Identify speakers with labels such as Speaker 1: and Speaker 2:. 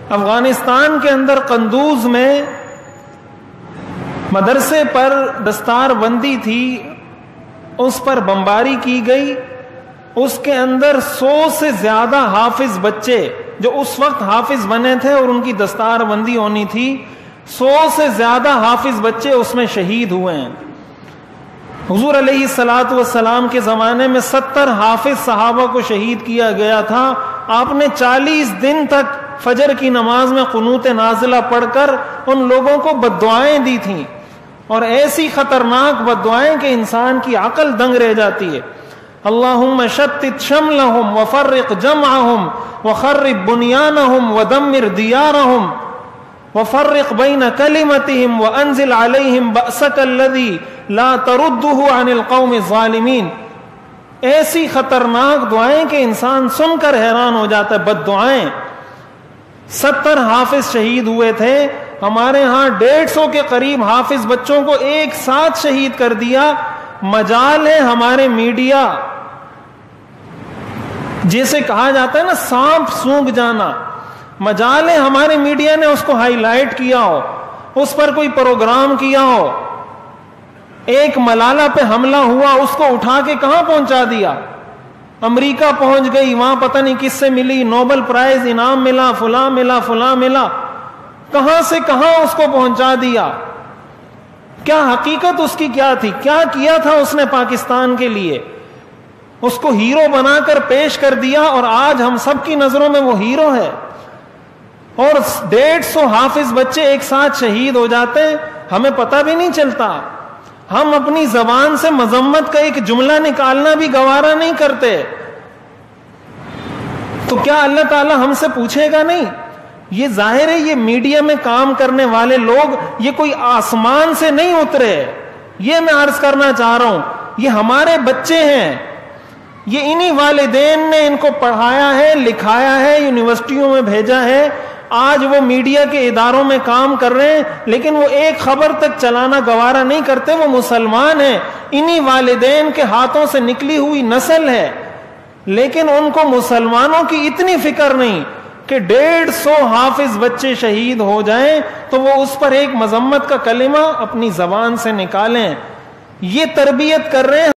Speaker 1: افغانستان کے اندر قندوز میں مدرسے پر دستار بندی تھی، اس پر بمباری کی گئی، اس کے اندر 100 سے زیادہ حافظ بچے جو اس وقت حافظ بنے تھے اور ان کی دستار بندی ہونی تھی، 100 سے زیادہ حافظ بچے اس میں شہید ہوئے ہیں۔ حضور علیہ الصلوۃ والسلام کے زمانے میں 70 حافظ صحابہ کو شہید کیا گیا تھا۔ آپ نے 40 دن تک فجر کی نماز میں قنوت نازلہ پڑھ کر ان لوگوں کو بددعائیں دی تھیں، اور ایسی خطرناک بددعائیں کہ انسان کی عقل دنگ رہ جاتی ہے۔ اللہم شتت شملہم وفرق جمعہم وخرب بنیانہم ودمر دیارہم وفرق بین کلمتہم وانزل علیہم بأسک الذی لا تردہ عن القوم الظالمین۔ ایسی خطرناک دعائیں کہ انسان سن کر حیران ہو جاتا ہے، بد دعائیں۔ 70 حافظ شہید ہوئے تھے، ہمارے ہاں 150 کے قریب حافظ بچوں کو ایک ساتھ شہید کر دیا۔ مجال ہے ہمارے میڈیا، جیسے کہا جاتا ہے نا سانپ سونگ جانا، مجال ہے ہمارے میڈیا نے اس کو ہائی لائٹ کیا ہو، اس پر کوئی پروگرام کیا ہو۔ ایک ملالہ پہ حملہ ہوا، اس کو اٹھا کے کہاں پہنچا دیا؟ امریکہ پہنچ گئی، وہاں پتہ نہیں کس سے ملی، نوبل پرائز انعام ملا، فلاں ملا، فلاں ملا، کہاں سے کہاں اس کو پہنچا دیا۔ کیا حقیقت اس کی کیا تھی؟ کیا کیا تھا اس نے پاکستان کے لیے؟ اس کو ہیرو بنا کر پیش کر دیا، اور آج ہم سب کی نظروں میں وہ ہیرو ہے۔ اور 150 حافظ بچے ایک ساتھ شہید ہو جاتے ہیں، ہمیں پتہ بھی نہیں چلتا۔ ہم اپنی زبان سے مذمت کا ایک جملہ نکالنا بھی گوارا نہیں کرتے، تو کیا اللہ تعالی ہم سے پوچھے گا نہیں؟ یہ ظاہر ہے یہ میڈیا میں کام کرنے والے لوگ یہ کوئی آسمان سے نہیں اترے، یہ میں عرض کرنا چاہ رہا ہوں، یہ ہمارے بچے ہیں، یہ انہی والدین نے ان کو پڑھایا ہے، لکھایا ہے، یونیورسٹیوں میں بھیجا ہے، آج وہ میڈیا کے اداروں میں کام کر رہے ہیں، لیکن وہ ایک خبر تک چلانا گوارا نہیں کرتے۔ وہ مسلمان ہیں، انہی والدین کے ہاتھوں سے نکلی ہوئی نسل ہے، لیکن ان کو مسلمانوں کی اتنی فکر نہیں کہ 150 حافظ بچے شہید ہو جائیں تو وہ اس پر ایک مذمت کا کلمہ اپنی زبان سے نکالیں۔ یہ تربیت کر رہے ہیں